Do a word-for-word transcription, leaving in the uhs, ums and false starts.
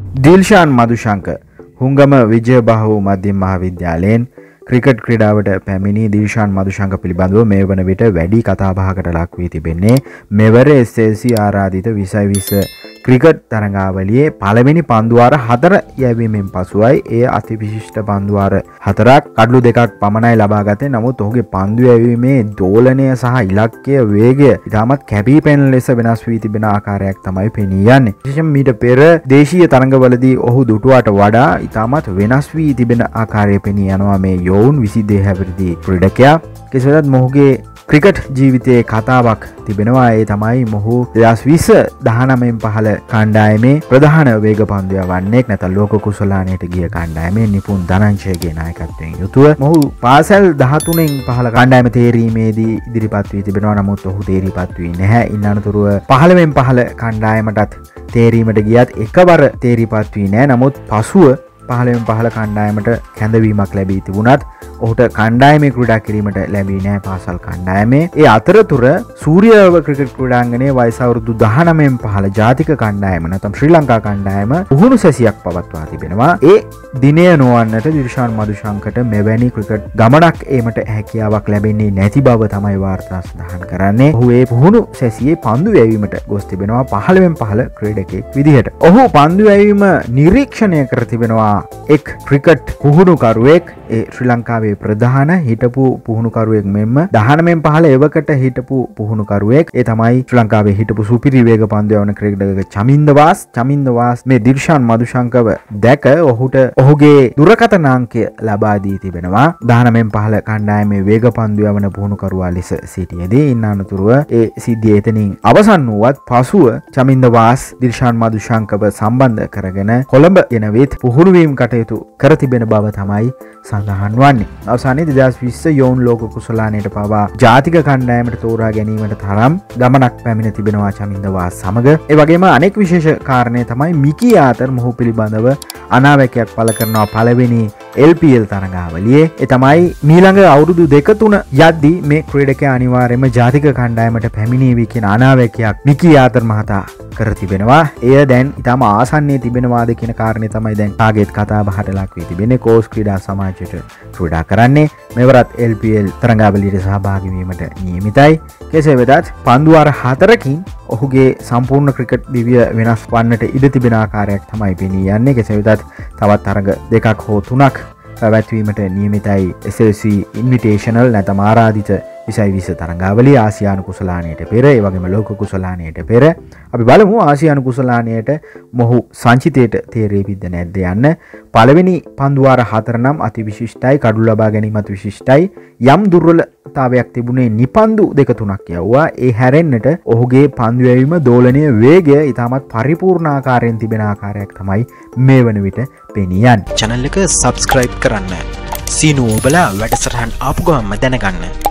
දිල්ෂාන් මදුශංක හුංගම විජයබාහු මධ්‍යම මහාවිද්‍යාලයෙන් ක්‍රිකට් ක්‍රීඩාවට පැමිණි දිල්ෂාන් මදුශංක පිළිබඳව මේ වන විට වැඩි කතාබහකට ලක් වී තිබෙන්නේ මෙවර එස් එල් සී ආරාධිත විසයි විස ක්‍රිකට් තරඟාවලියේ පළවෙනි පන්දුවාර හතර යැවීමෙන් පසුවයි එය අතිවිශිෂ්ට පන්දුවාර හතරක් කඩලු දෙකක් පමණයි ලබා ගත්තේ. නමුත් ඔහුගේ පන්දු යැවීමේ දෝලනය සහ ඉලක්කය වේගය ඉතාමත් කැපී පෙනෙන ලෙස වෙනස් වී තිබෙන ආකාරයක් තමයි පෙනී යන්නේ. විශේෂයෙන් මීට පෙර දේශීය තරඟවලදී ඔහු දුටුවාට වඩා ඉතාමත් වෙනස් වී තිබෙන ආකාරය පෙනී යනවා මේ යෝන් විසිදෙහ හැවිරිදි ක්‍රීඩකයා. කෙසේ වෙතත් මොහුගේ ක්‍රිකට් ජීවිතයේ කතාවක් තිබෙනවා. ඒ තමයි මොහු දෙදහස් විස්ස දහනවයෙන් පහළ කණ්ඩායමේ ප්‍රධාන වේග පන්දුයා වන්නේ නැත්නම් ලෝක කුසලානයට ගිය කණ්ඩායමේ නිපුන් ධනංජයගේ නායකත්වයෙන් යුතුව මොහු පාසල් දහතුනෙන් පහළ කණ්ඩායම තේරීමේදී ඉදිරිපත් වී තිබෙනවා. නමුත් ඔහු තේරීපත් වී නැහැ. ඉන් අනතුරුව පහළවෙන් පහළ කණ්ඩායමටත් තේරීමට ගියත් එකවර තේරීපත් වී නැහැ. නමුත් පසුව පහළවෙන් පහළ කණ්ඩායමට කැඳවීමක් ලැබී තිබුණත් ඔහුට කණ්ඩායමේ ක්‍රීඩා කිරීමට ලැබී නැහැ පාසල් කණ්ඩායමේ. ඒ අතරතුර සූර්යව ක්‍රිකට් ක්‍රීඩාංගණයේ වයස අවුරුදු දහනවයෙන් පහළ ජාතික කණ්ඩායම නැත්නම් ශ්‍රී ලංකා කණ්ඩායම පුහුණු සැසියක් පවත්වා තිබෙනවා. ඒ දිනය නොවන්නට දිල්ෂාන් මදුශංකට මෙවැනි ක්‍රිකට් ගමනක් ඒමට හැකියාවක් ලැබෙන්නේ නැති බව තමයි වාර්තා සඳහන් කරන්නේ. ඔහු ඒ පුහුණු සැසියේ පන්දු වැවීමට ගොස් තිබෙනවා පහළවෙන් පහළ ක්‍රීඩකයෙක් විදිහට. ඔහු පන්දු වැවීම නිරීක්ෂණය කර තිබෙනවා එක් ක්‍රිකට් පුහුණුකරුවෙක්. ඒ ශ්‍රී ලංකාවේ ප්‍රධාන හිටපු පුහුණුකරුවෙක් මෙන්ම දහනවයෙන් පහළ එවකට හිටපු පුහුණුකරුවෙක්. ඒ තමයි ශ්‍රී ලංකාවේ හිටපු සුපිරි වේග පන්දු යවන ක්‍රීඩක චමින්ද වාස්. චමින්ද වාස් මේ දිල්ෂාන් මදුශංකව දැක ඔහුට ඔහුගේ දුරකථන අංකය ලබා දී තිබෙනවා. දහනවයෙන් පහළ කණ්ඩායමේ වේග පන්දු යවන පුහුණුකරුවා ලෙස සිටියේදී ඉන් අනතුරුව ඒ සිද්ධිය එතනින් අවසන් වුවත් පසුව චමින්ද වාස් දිල්ෂාන් මදුශංකව සම්බන්ධ කරගෙන කොළඹ ගෙනවිත් පුහුණු වීම කටයුතු කර තිබෙන බව තමයි සඳහන් වන්නේ. අවසානයේ දෙදහස් විස්ස යෝන් ලෝක කුසලානයට පවා ජාතික කණ්ඩායමට තෝරා ගැනීමට තරම් ගමනක් පැමිණ තිබෙනවා චමින්ද වාස් සමග. ඒ වගේම අනෙක් විශේෂ කාරණය තමයි මිකී ආතර් මොහු පිළිබඳව අනාවැකයක් පළ කරනවා පළවෙනි එල් පී එල් තරඟාවලියේ. ඒ තමයි මීළඟ අවුරුදු දෙක තුන යද්දී මේ ක්‍රීඩකයා අනිවාර්යයෙන්ම ජාතික කණ්ඩායමට පැමිණේවි කියන අනාවැකයක් මිකී ආතර් මහතා කර තිබෙනවා. එය දැන් ඉතාම ආසන්නයේ තිබෙනවාද කියන කාරණේ තමයි දැන් ටාගට් කතා බහට ලක් වී තිබෙන්නේ. කෝස් ක්‍රීඩා සමාජයට ක්‍රීඩා කරන්නේ මෙවරත් එල් පී එල් තරඟාවලියට සහභාගී වීමට නියමිතයි. කෙසේ වෙතත් පන්දුවාර හතරකින් ඔහුගේ සම්පූර්ණ ක්‍රිකට් දිවිය වෙනස් වන්නට ඉඩ තිබෙන ආකාරයක් තමයි පෙනී යන්නේ. කෙසේ වෙතත් තවත් තරඟ දෙකක් හෝ තුනක් පැවැත්වීමට නියමිතයි එස් එල් සී ඉන්විටේෂනල් නැත්නම් ආරාධිත විසයි විස තරඟාවලිය ආසියානු කුසලානයට පෙර ඒ වගේම ලෝක කුසලානයට පෙර. අපි බලමු ආසියානු කුසලානයට මොහු සංචිතයට තේරෙවිද නැද්ද යන්න. පළවෙනි පන්දුවාර හතර නම් අති විශිෂ්ටයි, කඩු ලබා ගැනීමත් විශිෂ්ටයි. යම් දුර්වලතාවයක් තිබුණේ නිපන්දු දෙක තුනක් යවුවා. ඒ හැරෙන්නට ඔහුගේ පන්දු යැවීම දෝලනය වේගය ඉතාමත් පරිපූර්ණ ආකාරයෙන් තිබෙන ආකාරයක් තමයි මේ වන විට පෙනී යන්නේ. channel එක subscribe කරන්න. සීනු ඔබලා වැඩසටහන් ආපු ගමන්ම දැනගන්න.